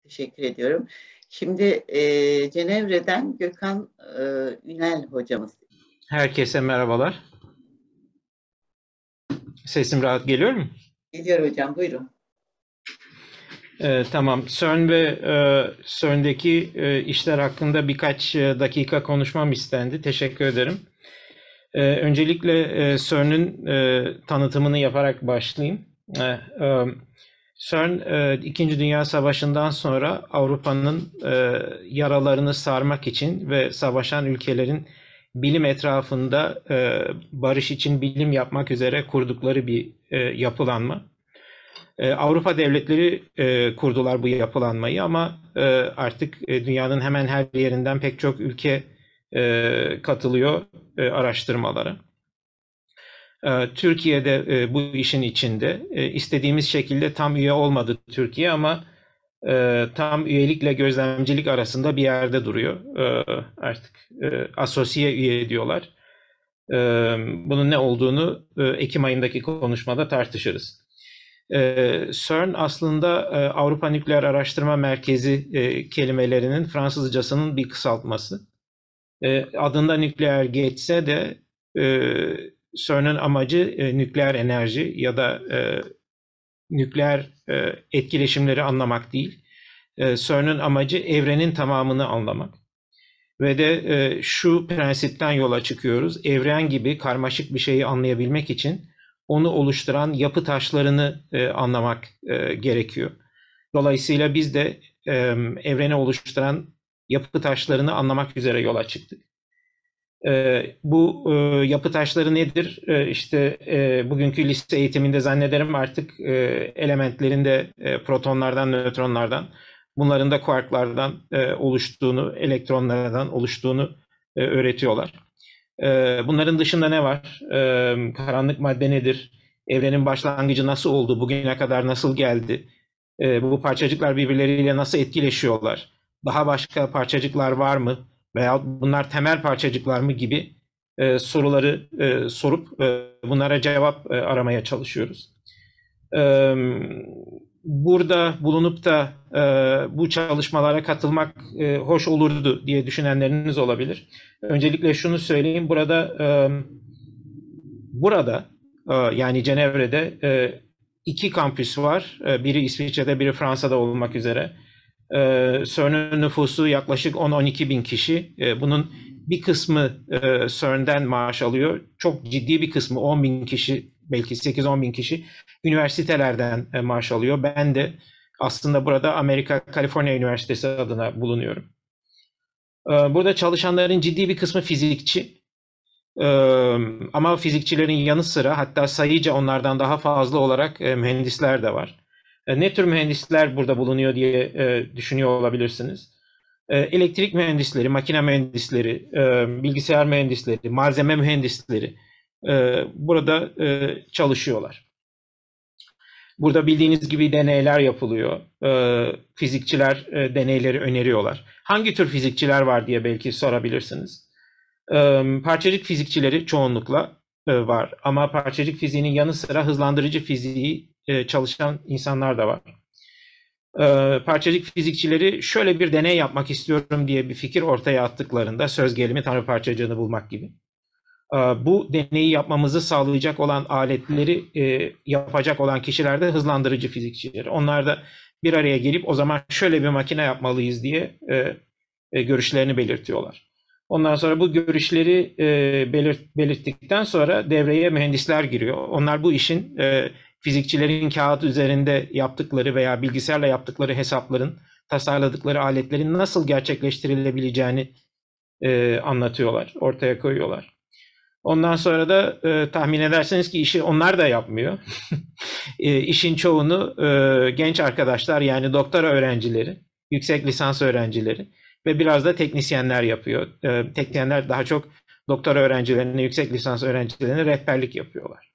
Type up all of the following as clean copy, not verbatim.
Teşekkür ediyorum. Şimdi Cenevre'den Gökhan Ünel hocamız. Herkese merhabalar. Sesim rahat geliyor mu? Geliyor hocam, buyurun. Tamam. CERN ve CERN'deki işler hakkında birkaç dakika konuşmam istendi. Teşekkür ederim. Öncelikle CERN'ün tanıtımını yaparak başlayayım. CERN, İkinci Dünya Savaşı'ndan sonra Avrupa'nın yaralarını sarmak için ve savaşan ülkelerin bilim etrafında barış için bilim yapmak üzere kurdukları bir yapılanma. Avrupa devletleri kurdular bu yapılanmayı ama artık dünyanın hemen her yerinden pek çok ülke katılıyor araştırmalara. Türkiye'de bu işin içinde. İstediğimiz şekilde tam üye olmadı Türkiye ama tam üyelikle gözlemcilik arasında bir yerde duruyor. Artık asosiye üye diyorlar. Bunun ne olduğunu Ekim ayındaki konuşmada tartışırız. CERN aslında Avrupa Nükleer Araştırma Merkezi kelimelerinin Fransızcasının bir kısaltması. Adında nükleer geçse de CERN'ün amacı nükleer enerji ya da nükleer etkileşimleri anlamak değil. CERN'ün amacı evrenin tamamını anlamak. Ve de şu prensipten yola çıkıyoruz. Evren gibi karmaşık bir şeyi anlayabilmek için onu oluşturan yapı taşlarını anlamak gerekiyor. Dolayısıyla biz de evreni oluşturan yapı taşlarını anlamak üzere yola çıktık. Bu yapı taşları nedir? İşte bugünkü lise eğitiminde zannederim artık elementlerin de protonlardan, nötronlardan, bunların da kuarklardan oluştuğunu, elektronlardan oluştuğunu öğretiyorlar. Bunların dışında ne var? Karanlık madde nedir? Evrenin başlangıcı nasıl oldu? Bugüne kadar nasıl geldi? Bu parçacıklar birbirleriyle nasıl etkileşiyorlar? Daha başka parçacıklar var mı? Veya bunlar temel parçacıklar mı gibi soruları sorup bunlara cevap aramaya çalışıyoruz. Burada bulunup da bu çalışmalara katılmak hoş olurdu diye düşünenleriniz olabilir. Öncelikle şunu söyleyeyim, burada yani Cenevre'de iki kampüs var. Biri İsviçre'de, biri Fransa'da olmak üzere. CERN'ün nüfusu yaklaşık 10-12 bin kişi. Bunun bir kısmı CERN'den maaş alıyor. Çok ciddi bir kısmı 10 bin kişi, belki 8-10 bin kişi üniversitelerden maaş alıyor. Ben de aslında burada Amerika Kaliforniya Üniversitesi adına bulunuyorum. Burada çalışanların ciddi bir kısmı fizikçi. Ama fizikçilerin yanı sıra hatta sayıca onlardan daha fazla olarak mühendisler de var. Ne tür mühendisler burada bulunuyor diye düşünüyor olabilirsiniz. Elektrik mühendisleri, makine mühendisleri, bilgisayar mühendisleri, malzeme mühendisleri burada çalışıyorlar. Burada bildiğiniz gibi deneyler yapılıyor. Fizikçiler deneyleri öneriyorlar. Hangi tür fizikçiler var diye belki sorabilirsiniz. Parçacık fizikçileri çoğunlukla var. Ama parçacık fiziğinin yanı sıra hızlandırıcı fiziği çalışan insanlar da var. Parçacık fizikçileri şöyle bir deney yapmak istiyorum diye bir fikir ortaya attıklarında, söz gelimi Tanrı parçacığını bulmak gibi. Bu deneyi yapmamızı sağlayacak olan aletleri yapacak olan kişiler de hızlandırıcı fizikçileri. Onlar da bir araya gelip o zaman şöyle bir makine yapmalıyız diye görüşlerini belirtiyorlar. Ondan sonra bu görüşleri belirttikten sonra devreye mühendisler giriyor. Onlar bu işin fizikçilerin kağıt üzerinde yaptıkları veya bilgisayarla yaptıkları hesapların, tasarladıkları aletlerin nasıl gerçekleştirilebileceğini anlatıyorlar, ortaya koyuyorlar. Ondan sonra da tahmin edersiniz ki işi onlar da yapmıyor. İşin çoğunu genç arkadaşlar, yani doktora öğrencileri, yüksek lisans öğrencileri ve biraz da teknisyenler yapıyor. Teknisyenler daha çok doktora öğrencilerine, yüksek lisans öğrencilerine rehberlik yapıyorlar.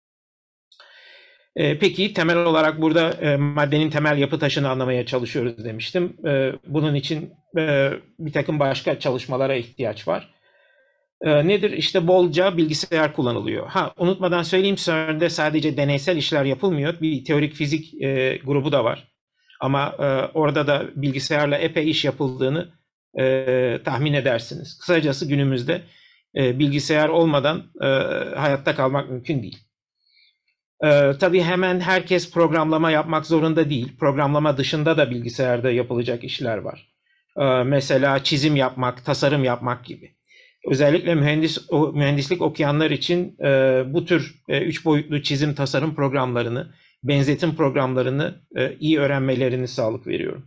Peki temel olarak burada maddenin temel yapı taşını anlamaya çalışıyoruz demiştim. Bunun için bir takım başka çalışmalara ihtiyaç var. Nedir? İşte bolca bilgisayar kullanılıyor. Unutmadan söyleyeyim, CERN'de sadece deneysel işler yapılmıyor. Bir teorik fizik grubu da var. Ama orada da bilgisayarla epey iş yapıldığını tahmin edersiniz. Kısacası günümüzde bilgisayar olmadan hayatta kalmak mümkün değil. Tabii hemen herkes programlama yapmak zorunda değil. Programlama dışında da bilgisayarda yapılacak işler var. Mesela çizim yapmak, tasarım yapmak gibi. Özellikle mühendislik okuyanlar için bu tür 3 boyutlu çizim tasarım programlarını, benzetim programlarını iyi öğrenmelerini sağlık veriyorum.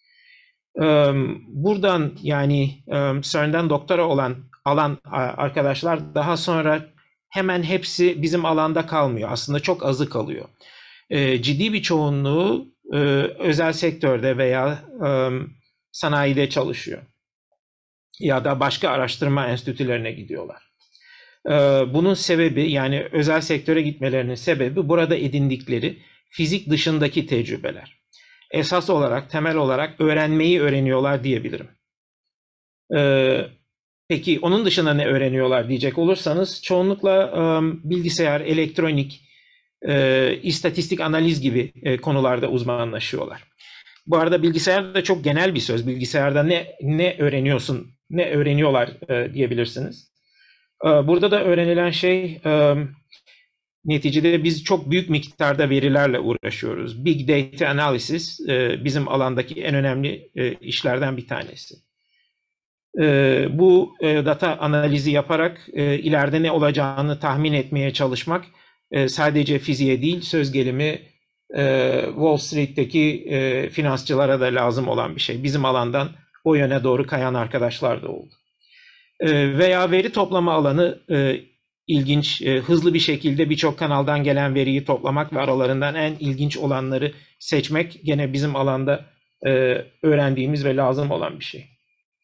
Buradan yani CERN'den doktora alan arkadaşlar daha sonra hemen hepsi bizim alanda kalmıyor. Aslında çok azı kalıyor. Ciddi bir çoğunluğu özel sektörde veya sanayide çalışıyor. Ya da başka araştırma enstitülerine gidiyorlar. Bunun sebebi, yani özel sektöre gitmelerinin sebebi burada edindikleri fizik dışındaki tecrübeler. Esas olarak, temel olarak öğrenmeyi öğreniyorlar diyebilirim. Peki onun dışında ne öğreniyorlar diyecek olursanız, çoğunlukla bilgisayar, elektronik, istatistik analiz gibi konularda uzmanlaşıyorlar. Bu arada bilgisayar da çok genel bir söz. Bilgisayarda ne öğreniyorsun, ne öğreniyorlar diyebilirsiniz. Burada da öğrenilen şey, neticede biz çok büyük miktarda verilerle uğraşıyoruz. Big Data Analysis bizim alandaki en önemli işlerden bir tanesi. Bu data analizi yaparak ileride ne olacağını tahmin etmeye çalışmak sadece fiziğe değil, söz gelimi Wall Street'teki finansçılara da lazım olan bir şey. Bizim alandan o yöne doğru kayan arkadaşlar da oldu. Veya veri toplama alanı ilginç, hızlı bir şekilde birçok kanaldan gelen veriyi toplamak ve aralarından en ilginç olanları seçmek gene bizim alanda öğrendiğimiz ve lazım olan bir şey.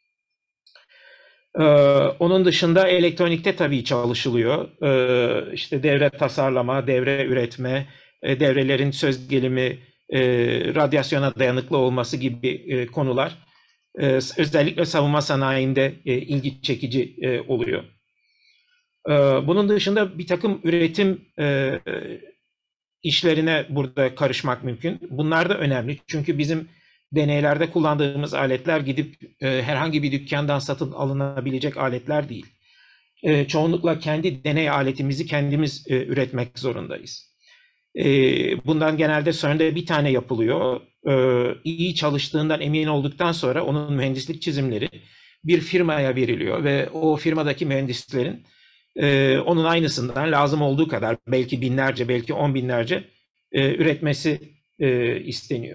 Onun dışında elektronikte tabii çalışılıyor. İşte devre tasarlama, devre üretme, devrelerin söz gelimi, radyasyona dayanıklı olması gibi konular özellikle savunma sanayinde ilgi çekici oluyor. Bunun dışında bir takım üretim işlerine burada karışmak mümkün. Bunlar da önemli çünkü bizim deneylerde kullandığımız aletler gidip herhangi bir dükkandan satın alınabilecek aletler değil. Çoğunlukla kendi deney aletimizi kendimiz üretmek zorundayız. Bundan genelde CERN'de bir tane yapılıyor. İyi çalıştığından emin olduktan sonra onun mühendislik çizimleri bir firmaya veriliyor ve o firmadaki mühendislerin onun aynısından lazım olduğu kadar, belki binlerce, belki 10 binlerce üretmesi isteniyor.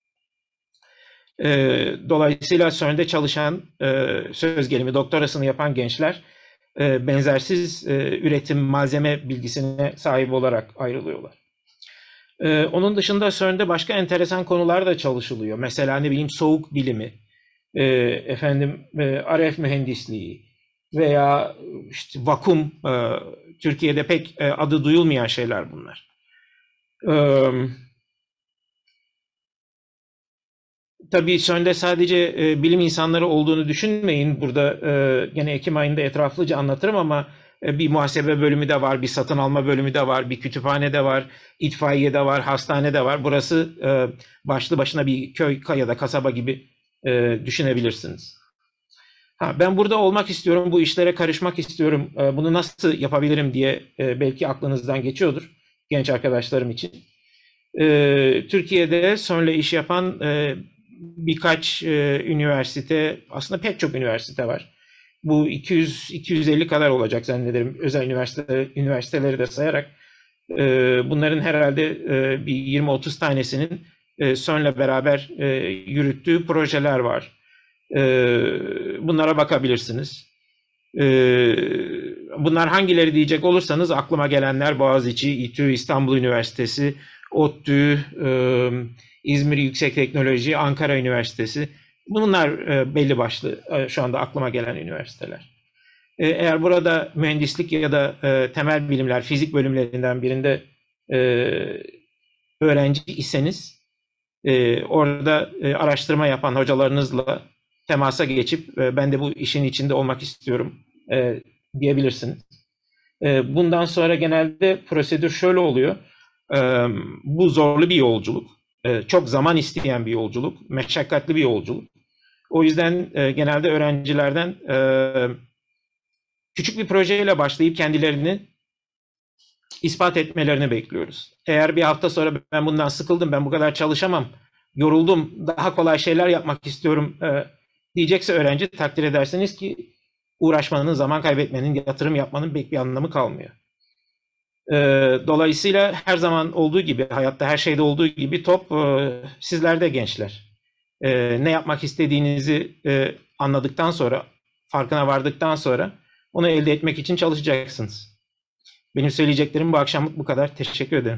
Dolayısıyla CERN'de çalışan, söz gelimi doktorasını yapan gençler benzersiz üretim malzeme bilgisine sahip olarak ayrılıyorlar. Onun dışında CERN'de başka enteresan konular da çalışılıyor. Mesela ne bileyim soğuk bilimi, RF mühendisliği veya işte vakum, Türkiye'de pek adı duyulmayan şeyler bunlar. Tabii CERN'de sadece bilim insanları olduğunu düşünmeyin. Burada gene Ekim ayında etraflıca anlatırım ama bir muhasebe bölümü de var, bir satın alma bölümü de var, bir kütüphane de var, itfaiye de var, hastane de var. Burası başlı başına bir köy ya da kasaba gibi düşünebilirsiniz. Ben burada olmak istiyorum, bu işlere karışmak istiyorum, bunu nasıl yapabilirim diye belki aklınızdan geçiyordur genç arkadaşlarım için. Türkiye'de CERN'le iş yapan birkaç üniversite, aslında pek çok üniversite var. Bu 200-250 kadar olacak zannederim, özel üniversiteleri de sayarak. Bunların herhalde bir 20-30 tanesinin CERN'le beraber yürüttüğü projeler var. Bunlara bakabilirsiniz. Bunlar hangileri diyecek olursanız aklıma gelenler Boğaziçi, İTÜ, İstanbul Üniversitesi, ODTÜ, İzmir Yüksek Teknoloji, Ankara Üniversitesi. Bunlar belli başlı şu anda aklıma gelen üniversiteler. Eğer burada mühendislik ya da temel bilimler, fizik bölümlerinden birinde öğrenci iseniz, orada araştırma yapan hocalarınızla temasa geçip ben de bu işin içinde olmak istiyorum diyebilirsiniz. Bundan sonra genelde prosedür şöyle oluyor. Bu zorlu bir yolculuk. çok zaman isteyen bir yolculuk, meşakkatli bir yolculuk. O yüzden genelde öğrencilerden küçük bir projeyle başlayıp kendilerini ispat etmelerini bekliyoruz. Eğer bir hafta sonra ben bundan sıkıldım, ben bu kadar çalışamam, yoruldum, daha kolay şeyler yapmak istiyorum diyecekse öğrenci, takdir edersiniz ki uğraşmanın, zaman kaybetmenin, yatırım yapmanın pek bir anlamı kalmıyor. Dolayısıyla her zaman olduğu gibi, hayatta her şeyde olduğu gibi top sizlerde gençler. Ne yapmak istediğinizi anladıktan sonra, farkına vardıktan sonra onu elde etmek için çalışacaksınız. Benim söyleyeceklerim bu akşamlık bu kadar. Teşekkür ederim.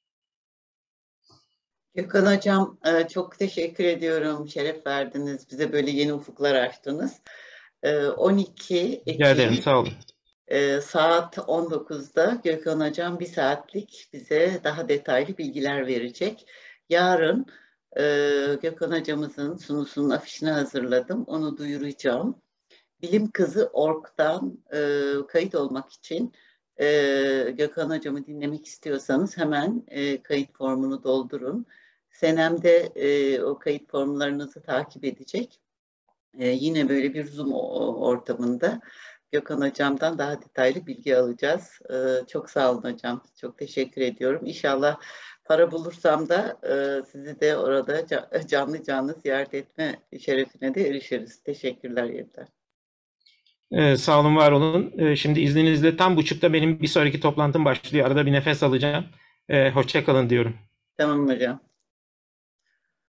Gökhan Hocam, çok teşekkür ediyorum. Şeref verdiniz. Bize böyle yeni ufuklar açtınız. 12 Rica ederim, Ekim sağ olun. saat 19'da Gökhan Hocam bir saatlik bize daha detaylı bilgiler verecek. Yarın Gökhan Hocamızın sunusunun afişini hazırladım. Onu duyuracağım. Bilimkızı.org'dan kayıt olmak için Gökhan Hocam'ı dinlemek istiyorsanız hemen kayıt formunu doldurun. Senem de o kayıt formlarınızı takip edecek. Yine böyle bir Zoom ortamında Gökhan Hocam'dan daha detaylı bilgi alacağız. Çok sağ olun hocam. Çok teşekkür ediyorum. İnşallah para bulursam da sizi de orada canlı canlı ziyaret etme şerefine de erişiriz. Teşekkürler yeniden. Sağ olun, var olun. Şimdi izninizle tam buçukta benim bir sonraki toplantım başlıyor. Arada bir nefes alacağım. Hoşça kalın diyorum. Tamam hocam.